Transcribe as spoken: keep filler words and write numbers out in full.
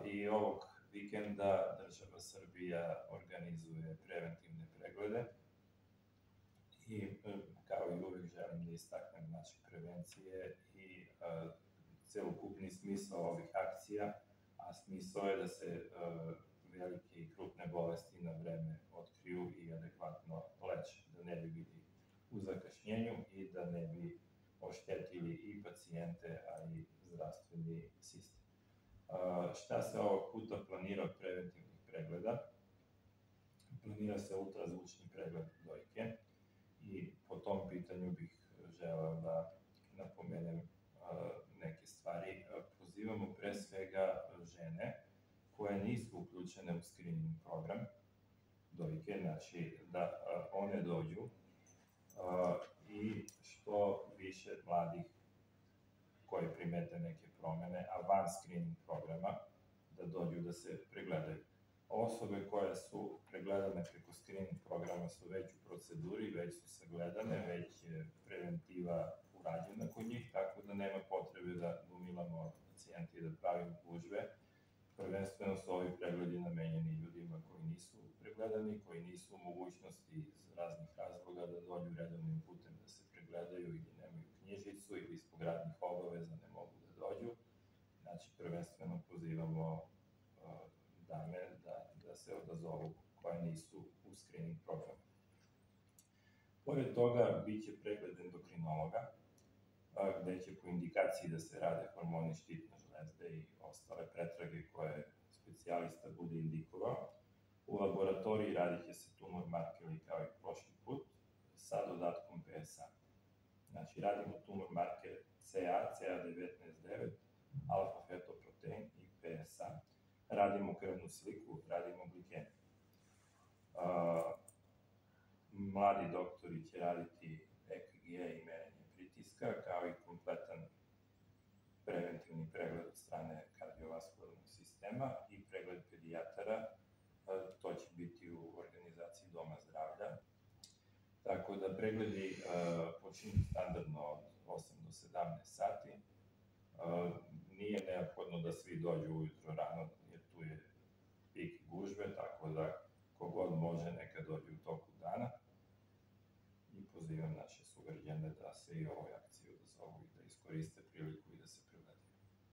I ovog vikenda država Srbija organizuje preventivne preglede i kao i uvek želim da istaknem znači prevencije i celokupni smisao ovih akcija, a smisao je da se velike i krupne bolesti na vreme otkriju i adekvatno leče, da ne bi bili u zakašnjenju i da ne bi oštetili i pacijente, a i zdravstveni sistem. Šta se ovog puta planira od preventivnih pregleda? Planira se ultrazvučni pregled dojke i po tom pitanju bih želeo da napomenem neke stvari. Pozivamo pre svega žene koje nisu uključene u screening program dojke, znači da one dođu i što više mladih koji primete neke promene, a van screening programa, da dođu da se pregledaju. Osobe koje su pregledane preko screening programa su već u proceduri, već su sagledane, već je preventiva urađena kod njih, tako da nema potrebe da gomilamo pacijenti i da pravimo gužve. Prvenstveno su ovi pregledi namenjeni ljudima koji nisu pregledani, koji nisu u mogućnosti iz raznih razloga da dođu redovnim putem da se pregledaju ili nemaju knjižicu ili zbog radnih obaveza ne mogu da dođu. Znači, prvenstveno pozivamo dame da se odazovu koje nisu u screening programu. Pored toga, bit će pregled endokrinologa, gde će po indikaciji da se rade hormoni štitne žlezde i ostale pretrage koje specijalista bude indikovao. U laboratoriji radit će se tumor markeri kao i prošli put sa dodatkom P S A. Znači, radimo tumor marker C A, C A devetnaest devet, alfa-fetoprotein i P S A. Radimo krvnu sliku, radimo glikemiju. Mladi doktori će raditi E K G i merenje pritiska, kao i kompletan preventivni pregled od strane kardiovaskularnog sistema i pregled pedijatara. To će biti u organizaciji Doma zdravlja. Tako da pregledi počinju standardno od osam do sedamnaest sati. Nije neophodno da svi dođu ujutro rano, jer tu je pik gužve, tako da kogod može neka dođe u toku dana. I pozivam naše sugrađane da se i ovoj akciji odazovu i da iskoriste